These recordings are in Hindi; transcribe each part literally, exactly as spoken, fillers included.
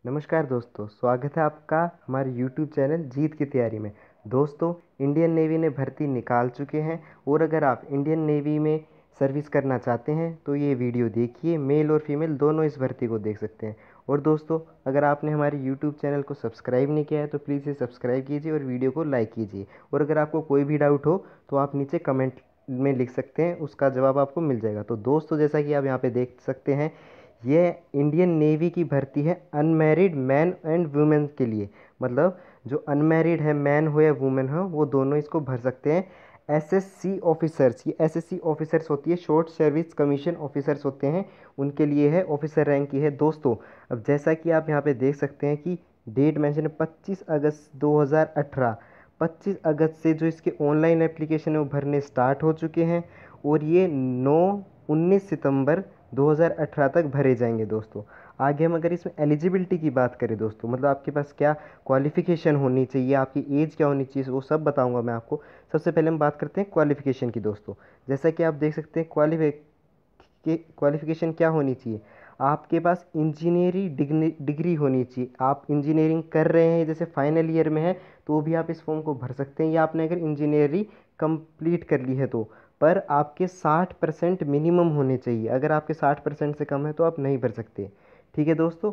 नमस्कार दोस्तों, स्वागत है आपका हमारे यूट्यूब चैनल जीत की तैयारी में। दोस्तों, इंडियन नेवी ने भर्ती निकाल चुके हैं और अगर आप इंडियन नेवी में सर्विस करना चाहते हैं तो ये वीडियो देखिए। मेल और फीमेल दोनों इस भर्ती को देख सकते हैं। और दोस्तों, अगर आपने हमारे यूट्यूब चैनल को सब्सक्राइब नहीं किया है तो प्लीज़ इसे सब्सक्राइब कीजिए और वीडियो को लाइक कीजिए। और अगर आपको कोई भी डाउट हो तो आप नीचे कमेंट में लिख सकते हैं, उसका जवाब आपको मिल जाएगा। तो दोस्तों, जैसा कि आप यहाँ पे देख सकते हैं, ये इंडियन नेवी की भर्ती है अनमैरिड मैन एंड वुमेन के लिए। मतलब जो अनमैरिड है, मैन हो या वुमेन हो, वो दोनों इसको भर सकते हैं। एसएससी ऑफिसर्स, ये एसएससी ऑफिसर्स होती है, शॉर्ट सर्विस कमीशन ऑफिसर्स होते हैं, उनके लिए है। ऑफिसर रैंक की है दोस्तों। अब जैसा कि आप यहाँ पे देख सकते हैं कि डेट मेंशन है पच्चीस अगस्त दो हज़ार अठारह। पच्चीस अगस्त से जो इसके ऑनलाइन एप्लीकेशन है वो भरने स्टार्ट हो चुके हैं और ये नौ उन्नीस सितंबर दो हज़ार अठारह तक भरे जाएंगे दोस्तों। आगे हम अगर इसमें एलिजिबिलिटी की बात करें दोस्तों, मतलब आपके पास क्या क्वालिफ़िकेशन होनी चाहिए, आपकी एज क्या होनी चाहिए, वो सब बताऊंगा मैं आपको। सबसे पहले हम बात करते हैं क्वालिफ़िकेशन की दोस्तों। जैसा कि आप देख सकते हैं, क्वालिफे के क्वालिफ़िकेशन क्या होनी चाहिए। आपके पास इंजीनियरिंग डिग्री होनी चाहिए। आप इंजीनियरिंग कर रहे हैं, जैसे फाइनल ईयर में है, तो भी आप इस फॉर्म को भर सकते हैं। या आपने अगर इंजीनियरिंग कंप्लीट कर ली है तो, पर आपके साठ परसेंट मिनिमम होने चाहिए। अगर आपके साठ परसेंट से कम है तो आप नहीं भर सकते। ठीक है दोस्तों।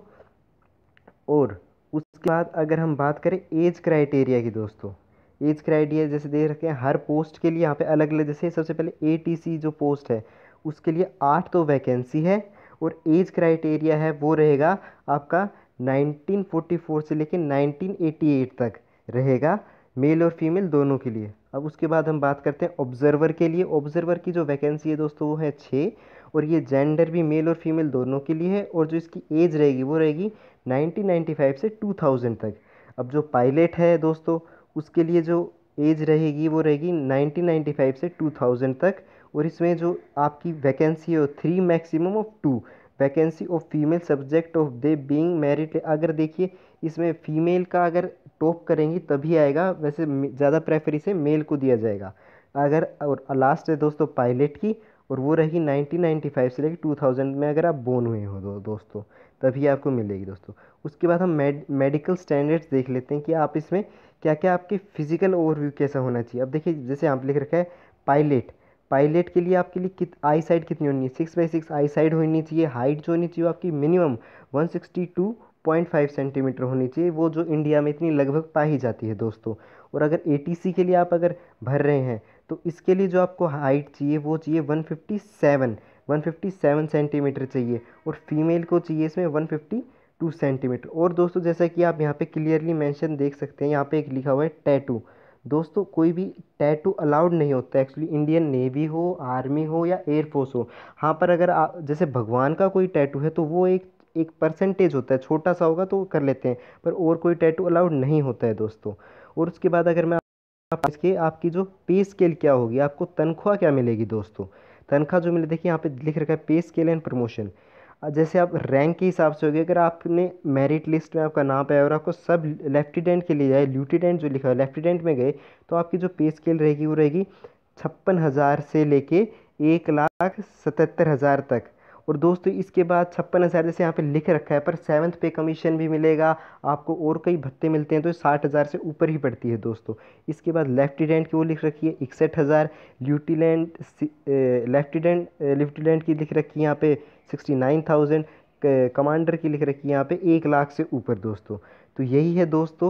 और उसके बाद अगर हम बात करें एज क्राइटेरिया की दोस्तों, एज क्राइटेरिया जैसे दे रखे हैं हर पोस्ट के लिए यहाँ पे अलग अलग। जैसे सबसे पहले एटीसी जो पोस्ट है उसके लिए आठ तो वैकेंसी है और एज क्राइटेरिया है वो रहेगा आपका नाइनटीन फोर्टी फोर से लेकर नाइनटीन एटी एट तक रहेगा, मेल और फीमेल दोनों के लिए। अब उसके बाद हम बात करते हैं ऑब्जर्वर के लिए। ऑब्जर्वर की जो वैकेंसी है दोस्तों वो है छः और ये जेंडर भी मेल और फीमेल दोनों के लिए है। और जो इसकी एज रहेगी वो रहेगी नाइनटीन नाइंटी फाइव से टू थाउज़ेंड तक। अब जो पायलट है दोस्तों उसके लिए जो एज रहेगी वो रहेगी नाइनटीन नाइंटी फाइव से टू थाउज़ेंड तक। और इसमें जो आपकी वैकेंसी है three maximum of two vacancy of female subject of they being married. अगर देखिए इसमें फीमेल का अगर टॉप करेंगी तभी आएगा, वैसे ज़्यादा प्रेफर इसे मेल को दिया जाएगा। अगर और लास्ट है दोस्तों पायलट की, और वो रहेगी नाइनटीन नाइंटी फाइव से लेकर टू थाउज़ेंड में अगर आप बोर्न हुए हो दो, दोस्तों तभी आपको मिलेगी दोस्तों। उसके बाद हम मेड मेडिकल स्टैंडर्ड्स देख लेते हैं कि आप इसमें क्या क्या आपके फिजिकल ओवरव्यू कैसा होना चाहिए। अब देखिए जैसे आप लिख रखा है पायलट, पायलट के लिए आपके लिए कित आई साइड कितनी होनी है, six by six eye sight होनी चाहिए। हाइट जो होनी चाहिए आपकी minimum one sixty two point five centimetre होनी चाहिए, वो जो इंडिया में इतनी लगभग पाई जाती है दोस्तों। और अगर एटीसी के लिए आप अगर भर रहे हैं तो इसके लिए जो आपको हाइट चाहिए वो चाहिए one fifty seven one fifty seven centimetre चाहिए और फीमेल को चाहिए इसमें वन फिफ्टी टू सेंटीमीटर। और दोस्तों जैसा कि आप यहाँ पे क्लियरली मेंशन देख सकते हैं, यहाँ पे एक लिखा हुआ है टैटू। दोस्तों कोई भी टैटू अलाउड नहीं होता एक्चुअली, इंडियन नेवी हो, आर्मी हो या एयरफोर्स हो। हाँ, पर अगर आप जैसे भगवान का कोई टैटू है तो वो एक एक परसेंटेज होता है, छोटा सा होगा तो कर लेते हैं, पर और कोई टैटू अलाउड नहीं होता है दोस्तों। और उसके बाद अगर मैं आप इसके आपकी जो पे स्केल क्या होगी, आपको तनख्वाह क्या मिलेगी दोस्तों। तनख्वाह जो मिले देखिए यहाँ पे लिख रखा है पे स्केल एंड प्रमोशन। जैसे आप रैंक के हिसाब से होगी, अगर आपने मेरिट लिस्ट में आपका नाम आया और आपको सब लेफ्टिनेंट के लिए जाए, ल्यूटिनेंट जो लिखा है लेफ्टिनेंट में गए, तो आपकी जो पे स्केल रहेगी वो रहेगी छप्पन हज़ार से लेके एक लाख सतहत्तर हज़ार तक। और दोस्तों इसके बाद छप्पन हज़ार जैसे यहाँ पे लिख रखा है, पर सेवन्थ पे कमीशन भी मिलेगा आपको और कई भत्ते मिलते हैं, तो साठ हज़ार से ऊपर ही पड़ती है दोस्तों। इसके बाद लेफ्टिनेंट की वो लिख रखी है इकसठ हज़ार, ल्यूटिनेंट लेफ्टिनेंट लेफ्टिनेंट की लिख रखी है यहाँ पे सिक्सटी नाइन थाउजेंड, कमांडर की लिख रखी है यहाँ पे एक लाख से ऊपर दोस्तों। तो यही है दोस्तों।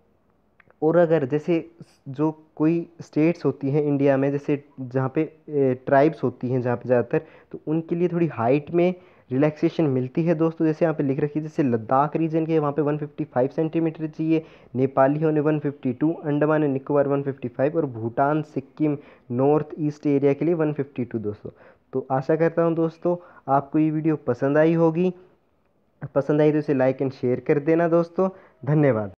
और अगर जैसे जो कोई स्टेट्स होती हैं इंडिया में, जैसे जहाँ पे ट्राइब्स होती हैं जहाँ पे ज़्यादातर, तो उनके लिए थोड़ी हाइट में रिलैक्सेशन मिलती है दोस्तों। जैसे यहाँ पे लिख रखी है, जैसे लद्दाख रीजन के वहाँ पे वन फिफ्टी फाइव सेंटीमीटर चाहिए, नेपाली होने one fifty two, Andaman and Nicobar one fifty five, और Bhutan Sikkim north east area के लिए वन फिफ्टी टू दोस्तों। तो आशा करता हूँ दोस्तों आपको ये वीडियो पसंद आई होगी। पसंद आई तो इसे लाइक एंड शेयर कर देना दोस्तों। धन्यवाद।